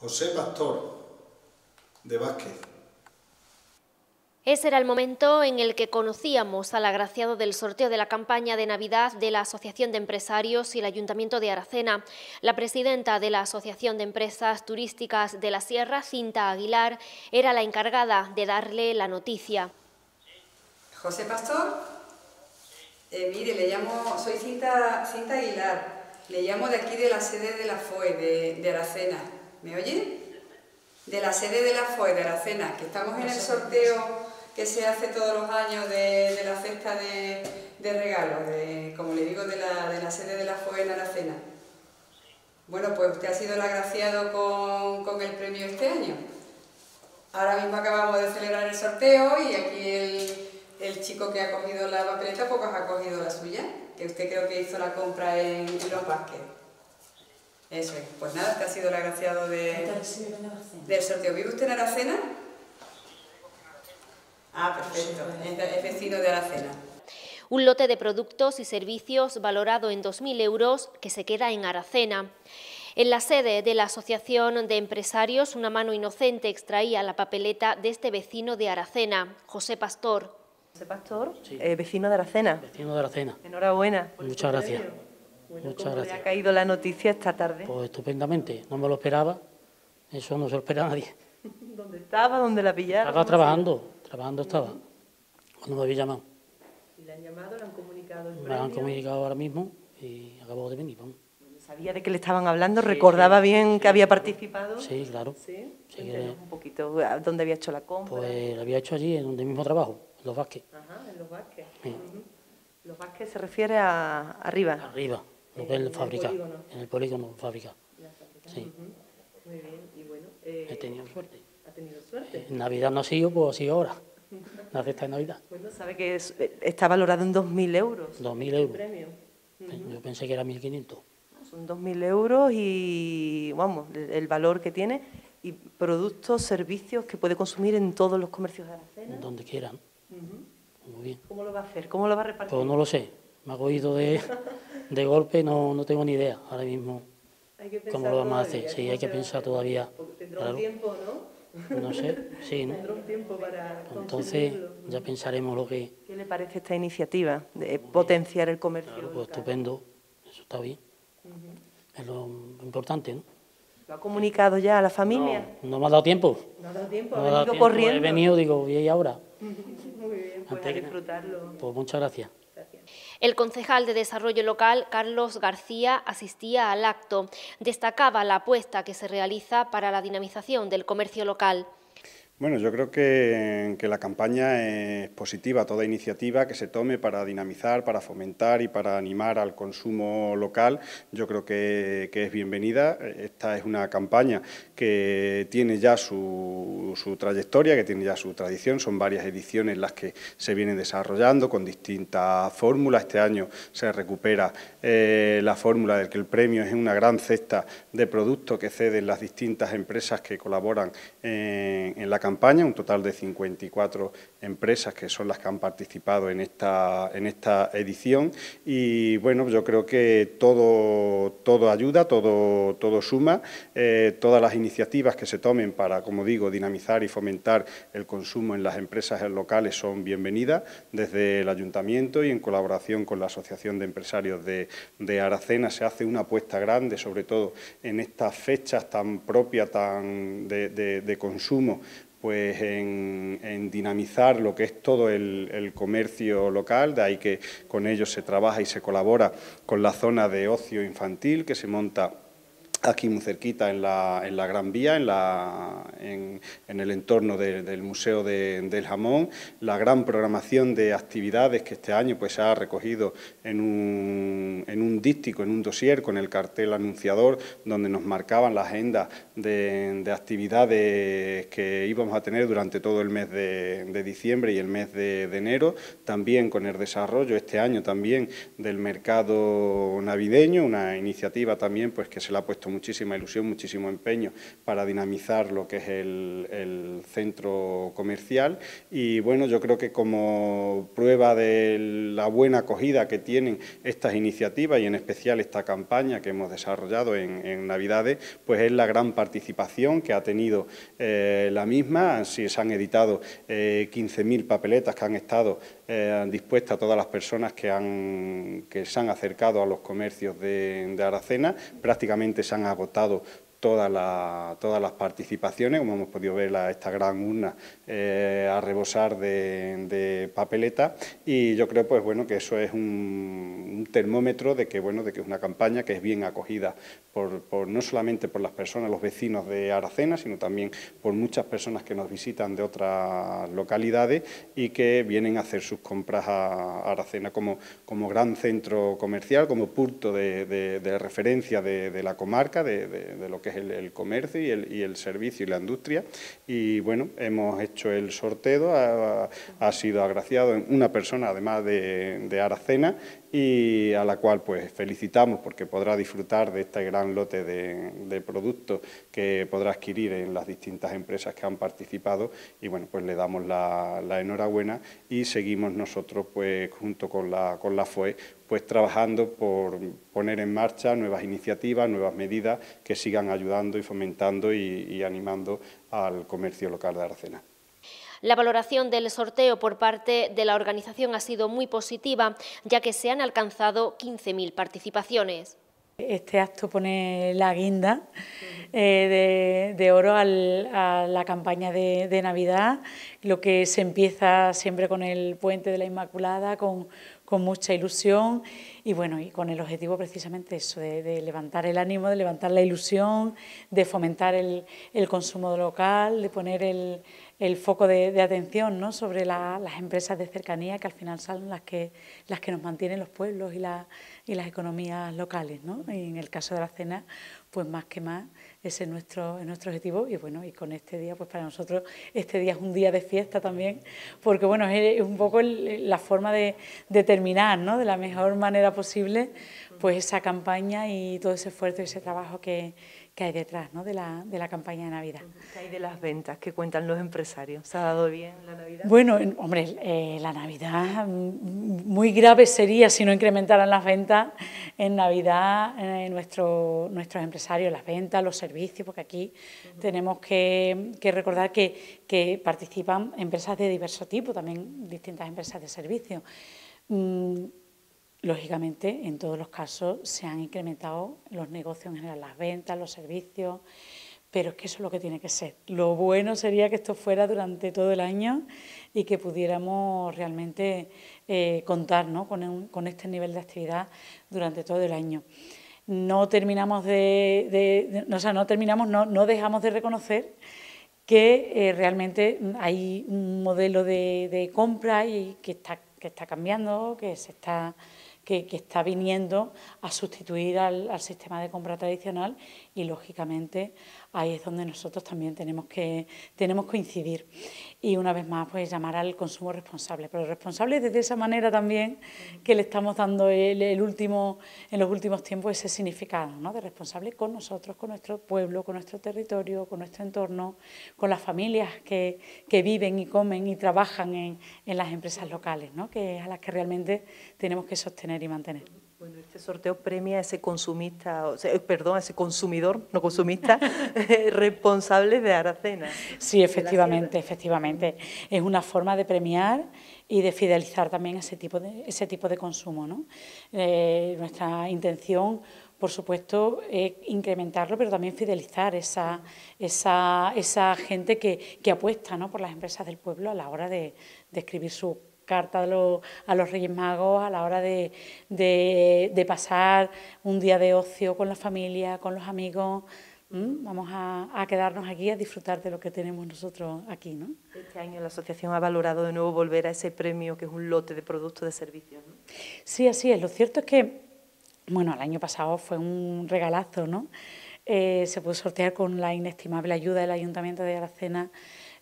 José Pastor, de Vázquez. Ese era el momento en el que conocíamos al agraciado del sorteo de la campaña de Navidad de la Asociación de Empresarios y el Ayuntamiento de Aracena. La presidenta de la Asociación de Empresas Turísticas de la Sierra, Cinta Aguilar, era la encargada de darle la noticia. José Pastor, mire, soy Cinta Aguilar, le llamo de aquí de la sede de la FOE de Aracena. ¿Me oye? De la sede de la FOE de Aracena, que estamos en el sorteo que se hace todos los años de la cesta de regalos, como le digo, de la sede de la FOE en Aracena. Bueno, pues usted ha sido el agraciado con el premio este año. Ahora mismo acabamos de celebrar el sorteo y aquí el chico que ha cogido la papeleta pues ha cogido la suya, que usted creo que hizo la compra en Los Vázquez. Eso es. Pues nada, usted ha sido el agraciado del sorteo. ¿Vive usted en Aracena? Ah, perfecto. Es vecino de Aracena. Un lote de productos y servicios valorado en 2.000 euros que se queda en Aracena. En la sede de la Asociación de Empresarios, una mano inocente extraía la papeleta de este vecino de Aracena, José Pastor. José Pastor, sí. Vecino de Aracena. Vecino de Aracena. Enhorabuena. Muchas gracias. Bueno, Muchas ¿cómo gracias. le ha caído la noticia esta tarde? Pues estupendamente, no me lo esperaba, eso no se lo espera a nadie. ¿Dónde estaba? ¿Dónde la pillaron? Estaba trabajando estaba, cuando me había llamado. ¿Y le han llamado? ¿Le han comunicado el Me han premio? comunicado ahora mismo y acabo de venir, vamos. ¿Sabía de qué le estaban hablando? Sí, ¿Recordaba sí. bien que había participado? Sí, claro. ¿Sí? Sí, Cuéntenos un poquito, ¿a dónde había hecho la compra? Pues lo había hecho allí, en donde mismo trabajo, en Los Vázquez. Ajá, en Los Vázquez. Sí. Los Vázquez se refiere a arriba. Arriba, lo que es En la el fábrica, polígono. en el polígono fábrica. La fábrica. Sí. Muy bien, y bueno... He tenido suerte. ¿Ha tenido suerte? En Navidad no ha sido, pues ha sido ahora, la cesta de Navidad. Bueno, sabe que está valorado en 2.000 euros. 2.000 el euros. premio. Yo pensé que era 1.500. Son 2.000 euros y, vamos, el valor que tiene y productos, servicios que puede consumir en todos los comercios de Aracena. Donde quieran. Muy bien. ¿Cómo lo va a hacer? ¿Cómo lo va a repartir? Pues no lo sé, me ha cogido de golpe, no tengo ni idea ahora mismo Hay que pensar cómo lo vamos a todavía, hacer. Sí, ¿cómo hay que se va a pensar hacer? todavía. Porque tendrá Claro. un tiempo, ¿no? No sé, sí, ¿no? Tendrá un tiempo para Entonces conseguirlo. ya pensaremos lo que... ¿Qué le parece esta iniciativa de potenciar el comercio Claro, pues local? estupendo, eso está bien. Es lo importante, ¿no? ¿Lo ha comunicado ya a la familia? No me ha dado tiempo. No ha dado tiempo, No ha me ha dado venido tiempo. corriendo. He venido, digo, ¿y ahora? Muy bien, pues Antes a que- disfrutarlo. Pues muchas gracias. Gracias. El concejal de Desarrollo Local, Carlos García, asistía al acto. Destacaba la apuesta que se realiza para la dinamización del comercio local. Bueno, yo creo que la campaña es positiva, toda iniciativa que se tome para dinamizar, para fomentar y para animar al consumo local, yo creo que es bienvenida. Esta es una campaña que tiene ya su trayectoria, que tiene ya su tradición, son varias ediciones las que se vienen desarrollando con distintas fórmulas. Este año se recupera la fórmula del que el premio es una gran cesta de productos que ceden las distintas empresas que colaboran en la campaña, un total de 54 empresas que son las que han participado en esta edición y bueno, yo creo que todo ayuda, todo suma, todas las iniciativas que se tomen para, como digo, dinamizar y fomentar el consumo en las empresas locales son bienvenidas desde el Ayuntamiento y en colaboración con la Asociación de Empresarios de Aracena se hace una apuesta grande, sobre todo en estas fechas tan propias de consumo, pues en dinamizar lo que es todo el comercio local, de ahí que con ellos se trabaja y se colabora con la zona de ocio infantil que se monta aquí muy cerquita en la Gran Vía, en el entorno del Museo del Jamón, la gran programación de actividades que este año pues se ha recogido en un díptico, en un dossier con el cartel anunciador donde nos marcaban la agenda de actividades que íbamos a tener durante todo el mes de diciembre y el mes de enero, también con el desarrollo este año también del mercado navideño, una iniciativa también pues que se le ha puesto muchísima ilusión, muchísimo empeño para dinamizar lo que es el centro comercial y bueno, yo creo que como prueba de la buena acogida que tienen estas iniciativas, iniciativa y en especial esta campaña que hemos desarrollado en Navidades, pues es la gran participación que ha tenido la misma. Se han editado 15.000 papeletas que han estado dispuestas a todas las personas que se han acercado a los comercios de Aracena. Prácticamente se han agotado todas las participaciones, como hemos podido ver esta gran urna a rebosar de papeleta, y yo creo pues bueno que eso es un termómetro de que bueno es una campaña que es bien acogida no solamente por las personas, los vecinos de Aracena, sino también por muchas personas que nos visitan de otras localidades y que vienen a hacer sus compras a Aracena como gran centro comercial, como punto de referencia de la comarca, de lo que es el comercio y el servicio y la industria. Y bueno, hemos hecho el sorteo, ha sido agraciado en una persona además de Aracena, y a la cual pues felicitamos porque podrá disfrutar de este gran lote de productos que podrá adquirir en las distintas empresas que han participado, y bueno, pues le damos la enhorabuena y seguimos nosotros pues junto con la FOE pues trabajando por poner en marcha nuevas iniciativas, nuevas medidas que sigan ayudando y fomentando y animando al comercio local de Aracena. La valoración del sorteo por parte de la organización ha sido muy positiva, ya que se han alcanzado 15.000 participaciones. Este acto pone la guinda de oro a la campaña de Navidad, lo que se empieza siempre con el Puente de la Inmaculada, con mucha ilusión y bueno, y con el objetivo precisamente eso, de levantar el ánimo, de levantar la ilusión, de fomentar el consumo local, de poner el foco de atención, ¿no?, sobre las empresas de cercanía, que al final son las que nos mantienen los pueblos y las economías locales, ¿no? Y en el caso de Aracena, pues más que más, ese es nuestro objetivo. Y bueno, y con este día, pues para nosotros este día es un día de fiesta también, porque bueno, es un poco la forma de terminar, ¿no?, de la mejor manera posible, pues esa campaña y todo ese esfuerzo y ese trabajo que hay detrás, ¿no?, de la campaña de Navidad. ¿Qué hay de las ventas que cuentan los empresarios? ¿Se ha dado bien la Navidad? Bueno, hombre, la Navidad muy grave sería si no incrementaran las ventas en Navidad nuestros empresarios, las ventas, los servicios, porque aquí tenemos que recordar que participan empresas de diverso tipo, también distintas empresas de servicios. Lógicamente, en todos los casos se han incrementado los negocios en general, las ventas, los servicios, pero es que eso es lo que tiene que ser. Lo bueno sería que esto fuera durante todo el año y que pudiéramos realmente contar, ¿no?, con este nivel de actividad durante todo el año. No terminamos no dejamos de reconocer que realmente hay un modelo de compra y que está cambiando, que está viniendo a sustituir al sistema de compra tradicional, y lógicamente ahí es donde nosotros también tenemos que incidir. Y una vez más, pues llamar al consumo responsable, pero responsable desde esa manera también que le estamos dando en los últimos tiempos ese significado, ¿no?, de responsable con nosotros, con nuestro pueblo, con nuestro territorio, con nuestro entorno, con las familias que viven y comen y trabajan en las empresas locales, ¿no?, que es a las que realmente tenemos que sostener y mantener. Bueno, este sorteo premia a ese consumista, a ese consumidor, no consumista, responsable de Aracena. Sí, efectivamente. Es una forma de premiar y de fidelizar también ese tipo de consumo, ¿no? Nuestra intención, por supuesto, es incrementarlo, pero también fidelizar esa gente que apuesta, ¿no?, por las empresas del pueblo a la hora de escribir su carta a los Reyes Magos, a la hora de pasar un día de ocio con la familia, con los amigos. Vamos a quedarnos aquí a disfrutar de lo que tenemos nosotros aquí, ¿no? Este año la asociación ha valorado de nuevo volver a ese premio que es un lote de productos de servicios, ¿no? Sí, así es. Lo cierto es que, bueno, el año pasado fue un regalazo, ¿no? Se pudo sortear con la inestimable ayuda del Ayuntamiento de Aracena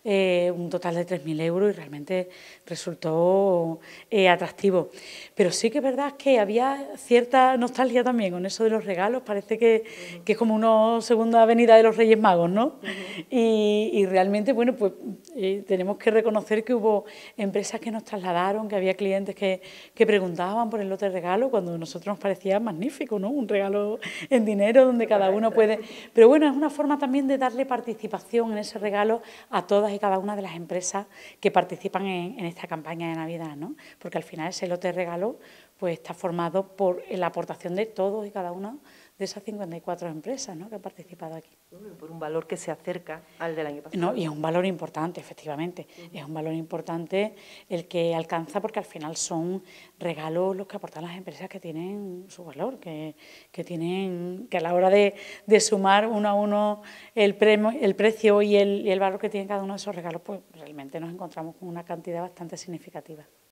un total de 3.000 euros y realmente resultó atractivo. Pero sí que es verdad que había cierta nostalgia también con eso de los regalos, parece que es como una segunda venida de los Reyes Magos, ¿no? Y realmente, bueno, pues tenemos que reconocer que hubo empresas que nos trasladaron, que había clientes que preguntaban por el lote de regalo, cuando a nosotros nos parecía magnífico, ¿no? Un regalo en dinero donde cada uno puede... Pero bueno, es una forma también de darle participación en ese regalo a todas y cada una de las empresas que participan en esta campaña de Navidad, ¿no? Porque al final ese lote de regalo pues está formado por la aportación de todos y cada una de esas 54 empresas, ¿no?, que han participado aquí. Por un valor que se acerca al del año pasado. No, y es un valor importante, efectivamente. Es un valor importante el que alcanza, porque al final son regalos los que aportan las empresas que tienen su valor, que a la hora de sumar uno a uno el precio y el valor que tiene cada uno de esos regalos, pues realmente nos encontramos con una cantidad bastante significativa.